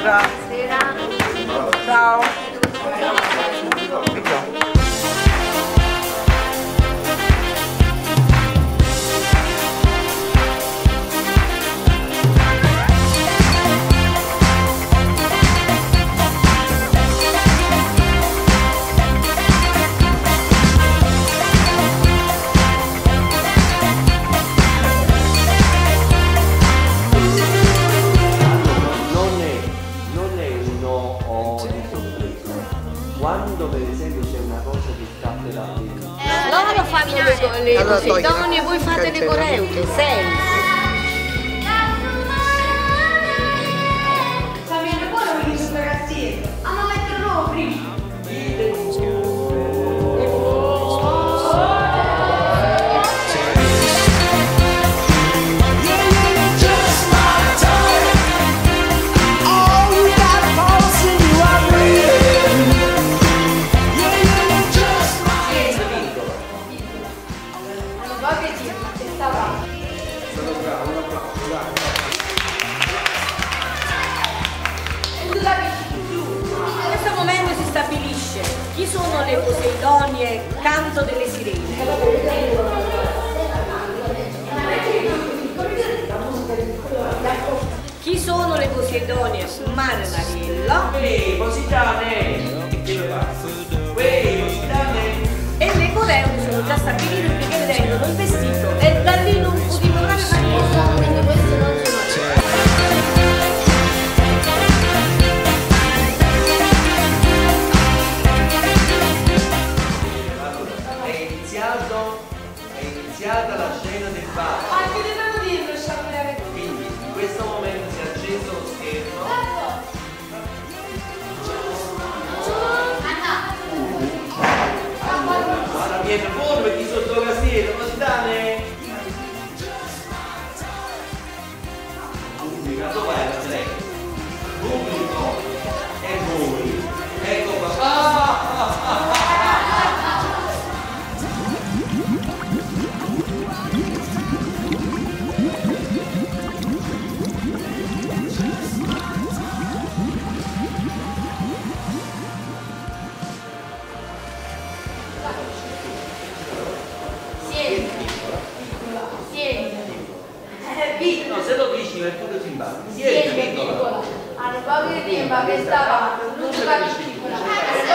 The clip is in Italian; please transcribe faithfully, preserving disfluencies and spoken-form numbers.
Buonasera. Ciao. Quando per esempio c'è una cosa che scapperà dentro, loro fanno le, le allora, Poseidoni e voi fate le coreute, sempre. Sapete buono perché sono ragazzi, hanno letto loro prima. In questo momento si stabilisce chi sono le Poseidonie, canto delle sirene. Chi sono le Poseidonie, mare Mariello. Ehi, Positane! Ehi, Positane! E le coreute sono già stabilite perché vedono il vestito e da lì non potevo fare Mariello. Quindi questo non sono. È iniziata la scena del bar. Ma che devono dirlo, sapere? Quindi in questo momento si è acceso lo schermo. Guarda Pietro, buono per chi sotto la castiera, Positane! Pubblico, dove è la lei? Pubblico! E voi? Ecco qua. Ah, ah, ah, ah. No, se lo dici è tutto simpatico. Siete piccola. Hanno poco di tempo che stava non si capisce piccola.